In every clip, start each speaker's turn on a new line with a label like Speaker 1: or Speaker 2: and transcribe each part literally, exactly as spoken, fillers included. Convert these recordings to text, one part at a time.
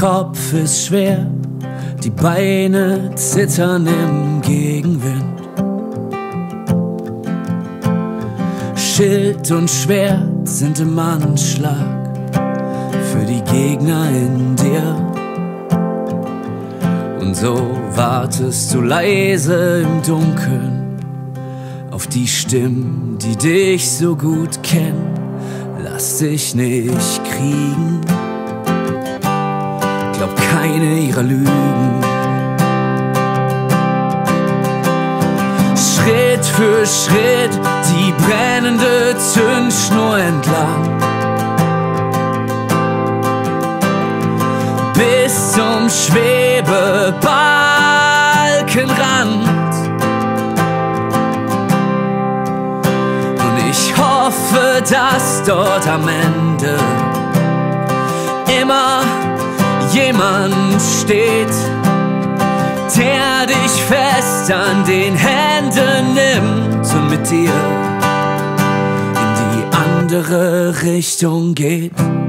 Speaker 1: Kopf ist schwer, die Beine zittern im Gegenwind. Schild und Schwert sind im Anschlag für die Gegner in dir. Und so wartest du leise im Dunkeln auf die Stimmen, die dich so gut kennen. Lass dich nicht kriegen, glaub keine ihrer Lügen. Schritt für Schritt die brennende Zündschnur entlang, bis zum Schwebebalkenrand. Und ich hoffe, dass dort am Ende immer jemand steht, der dich fest an den Händen nimmt und mit dir in die andere Richtung geht.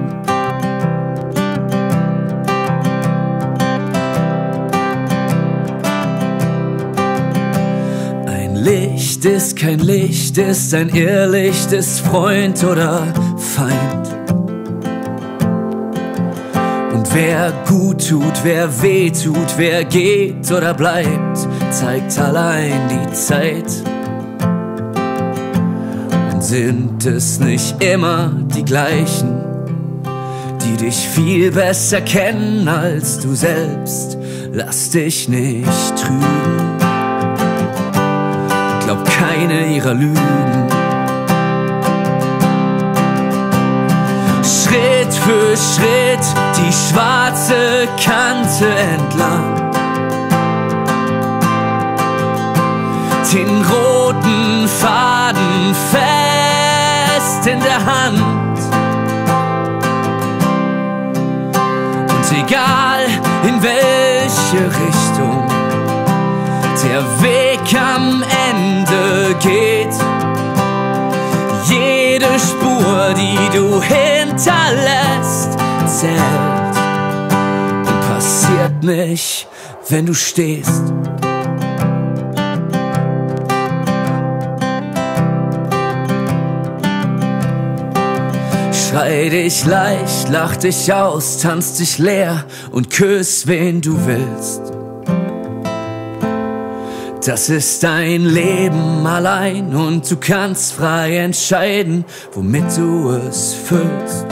Speaker 1: Ein Licht ist kein Licht, ist ein Irrlicht, ist Freund oder Feind. Wer gut tut, wer weh tut, wer geht oder bleibt, zeigt allein die Zeit. Und sind es nicht immer die gleichen, die dich viel besser kennen als du selbst? Lass dich nicht trügen, glaub keine ihrer Lügen. Schritt für Schritt die schwarze Kante entlang, den roten Faden fest in der Hand. Und egal in welche Richtung der Weg am Ende geht, jede Spur, die du hinterlässt, zählt und passiert nicht, wenn du stehst. Schrei dich leicht, lach dich aus, tanz dich leer und küss, wen du willst. Das ist dein Leben allein und du kannst frei entscheiden, womit du es füllst.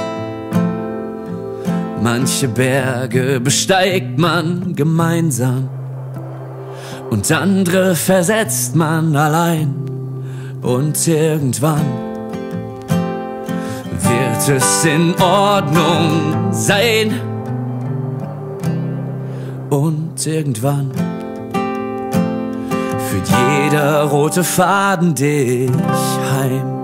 Speaker 1: Manche Berge besteigt man gemeinsam und andere versetzt man allein. Und irgendwann wird es in Ordnung sein. Und irgendwann führt jeder rote Faden dich heim.